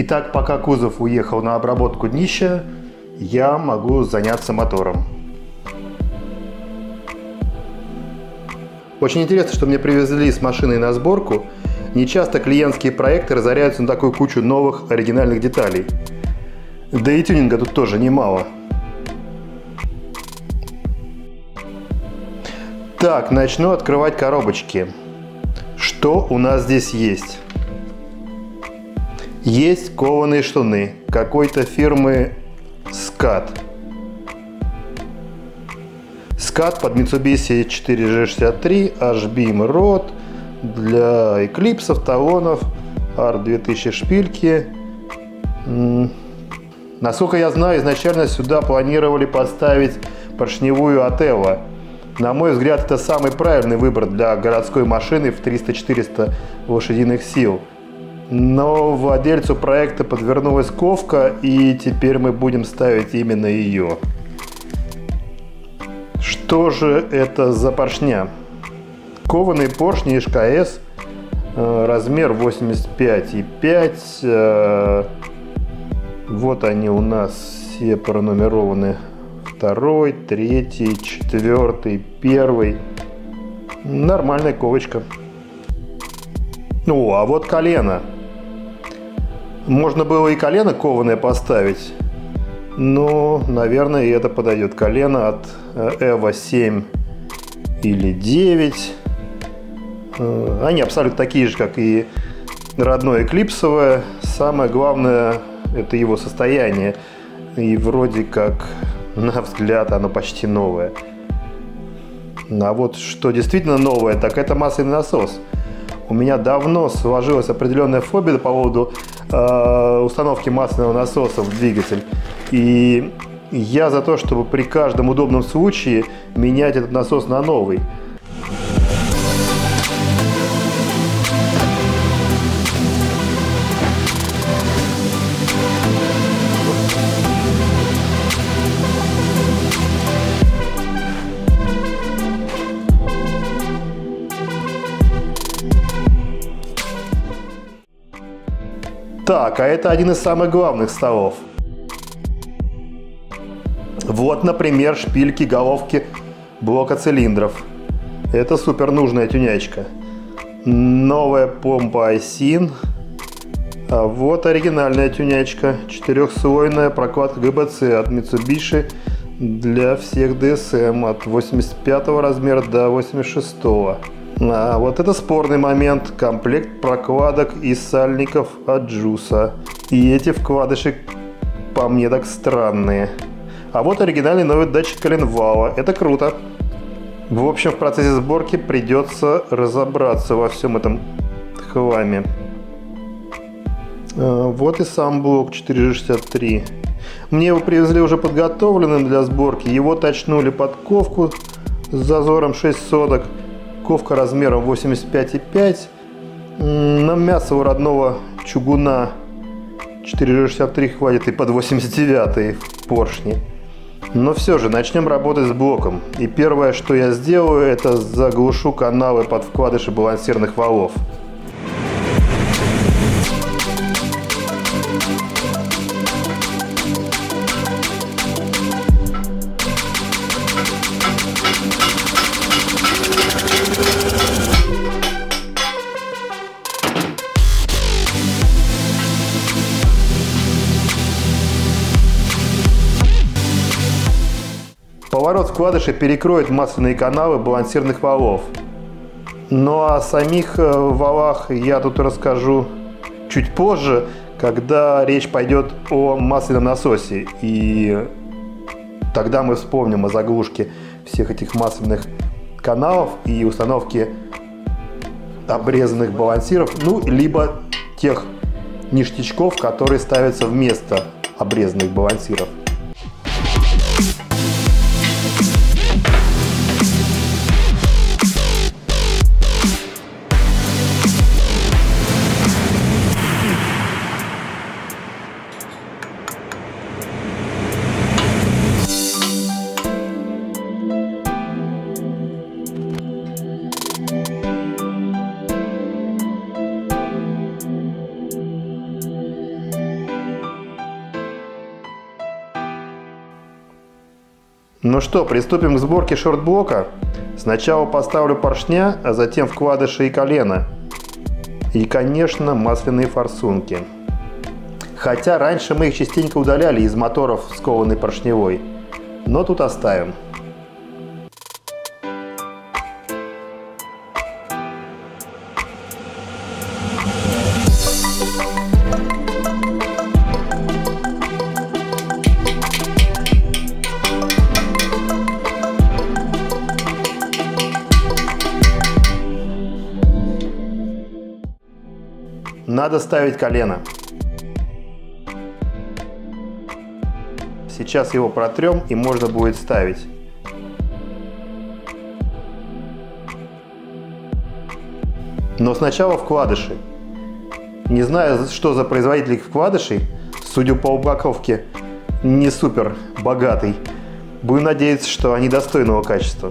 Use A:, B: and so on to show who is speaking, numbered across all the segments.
A: Итак, пока кузов уехал на обработку днища, я могу заняться мотором. Очень интересно, что мне привезли с машиной на сборку. Не часто клиентские проекты разоряются на такую кучу новых оригинальных деталей. Да и тюнинга тут тоже немало. Так, начну открывать коробочки. Что у нас здесь есть? Есть кованые штаны какой-то фирмы Scott. Scott под Mitsubishi 4G63, H-Beam Rod для эклипсов, талонов, R2000 шпильки. Насколько я знаю, изначально сюда планировали поставить поршневую Othello. На мой взгляд, это самый правильный выбор для городской машины в 300-400 лошадиных сил. Но владельцу проекта подвернулась ковка, и теперь мы будем ставить именно ее. Что же это за поршня? Кованые поршни ШКС, размер 85,5. Вот они у нас все пронумерованы. 2, 3, 4, 1. Нормальная ковочка. Ну, а вот колено. Можно было и колено кованое поставить. Но, наверное, и это подойдет. Колено от EVO 7 или 9. Они абсолютно такие же, как и родное эклипсовое. Самое главное — это его состояние. И вроде как, на взгляд, оно почти новое. А вот что действительно новое, так это масляный насос. У меня давно сложилась определенная фобия по поводу установки масляного насоса в двигатель. И я за то, чтобы при каждом удобном случае менять этот насос на новый. Так, а это один из самых главных столов. Вот, например, шпильки головки блока цилиндров. Это супер нужная тюнячка. Новая помпа Aisin. А вот оригинальная тюнячка. 4-слойная прокладка ГБЦ от Mitsubishi для всех DSM от 85 размера до 86. А вот это спорный момент. Комплект прокладок и сальников от Jusa. И эти вкладыши по мне так странные. А вот оригинальный новый датчик коленвала. Это круто. В общем, в процессе сборки придется разобраться во всем этом хламе. Вот и сам блок 4G63. Мне его привезли уже подготовленным для сборки. Его точнули под ковку с зазором 6 соток. Ковка размером 85,5. На мясо у родного чугуна 4G63 хватит и под 89 поршни. Но все же, начнем работать с блоком. И первое, что я сделаю, это заглушу каналы под вкладыши балансирных валов. Поворот вкладыши перекроет масляные каналы балансирных валов. Ну а о самих валах я тут расскажу чуть позже, когда речь пойдет о масляном насосе. И тогда мы вспомним о заглушке всех этих масляных каналов и установке обрезанных балансиров, ну либо тех ништячков, которые ставятся вместо обрезанных балансиров. Ну что, приступим к сборке шортблока. Сначала поставлю поршня, а затем вкладыши и колено. И, конечно, масляные форсунки. Хотя раньше мы их частенько удаляли из моторов с кованой поршневой. Но тут оставим. Надо ставить колено. Сейчас его протрем, и можно будет ставить. Но сначала вкладыши. Не знаю, что за производитель вкладышей. Судя по упаковке, не супер богатый. Будем надеяться, что они достойного качества.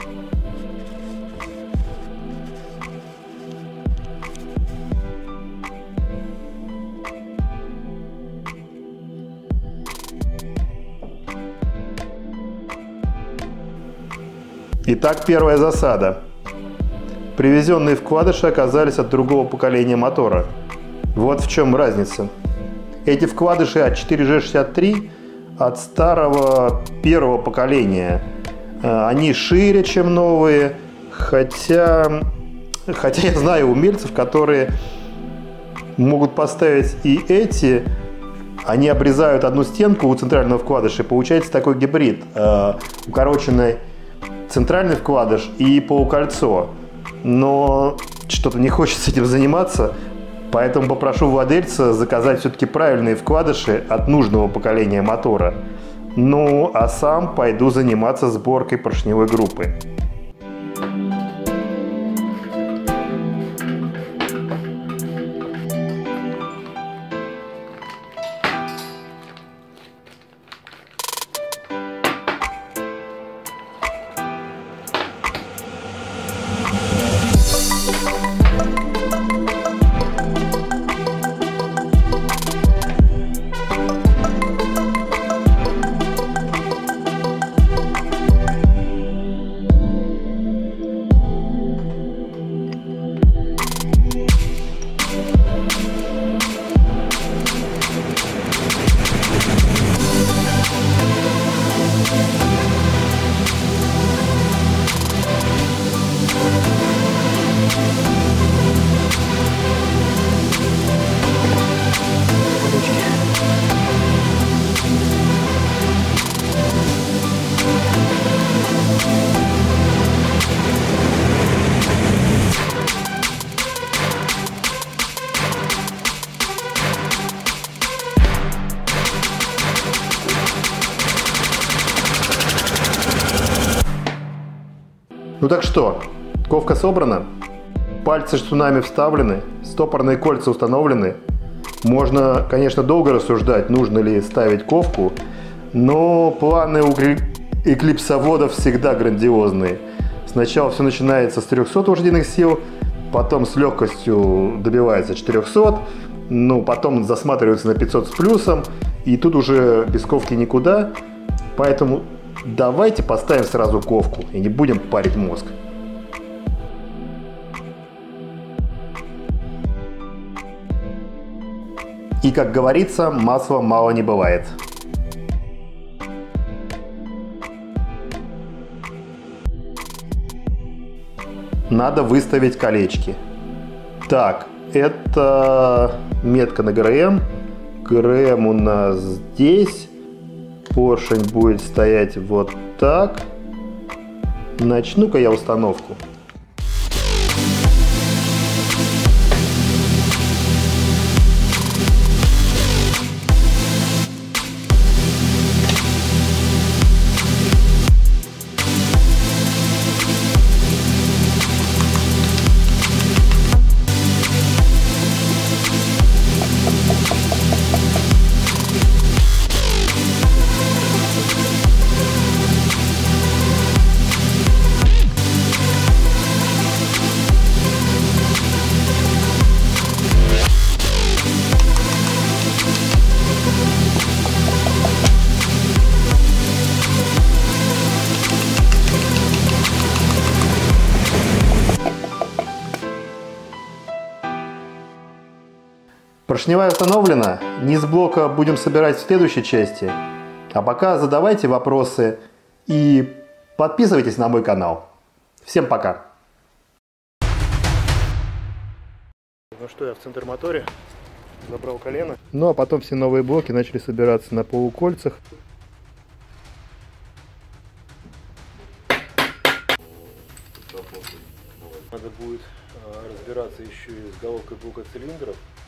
A: Итак, первая засада. Привезенные вкладыши оказались от другого поколения мотора. Вот в чем разница. Эти вкладыши от 4G63 от старого первого поколения. Они шире, чем новые. Хотя я знаю умельцев, которые могут поставить и эти. Они обрезают одну стенку у центрального вкладыша. Получается такой гибрид. Укороченный центральный вкладыш и полукольцо. Но что-то не хочется этим заниматься, поэтому попрошу владельца заказать все-таки правильные вкладыши от нужного поколения мотора. Ну, а сам пойду заниматься сборкой поршневой группы. Ну так что, ковка собрана, пальцы штунами вставлены, стопорные кольца установлены. Можно, конечно, долго рассуждать, нужно ли ставить ковку, но планы у эклипсоводов всегда грандиозные. Сначала все начинается с 300 лошадиных сил, потом с легкостью добивается 400, ну потом засматривается на 500 с плюсом, и тут уже без ковки никуда, поэтому давайте поставим сразу ковку и не будем парить мозг. И, как говорится, масла мало не бывает. Надо выставить колечки. Так, это метка на ГРМ. ГРМ у нас здесь. Поршень будет стоять вот так. Начну-ка я установку. Поршневая установлена. Низ блока будем собирать в следующей части. А пока задавайте вопросы и подписывайтесь на мой канал. Всем пока! Ну что, я в центр-моторе. Забрал колено. Ну а потом все новые блоки начали собираться на полукольцах. Надо будет разбираться еще и с головкой блока цилиндров.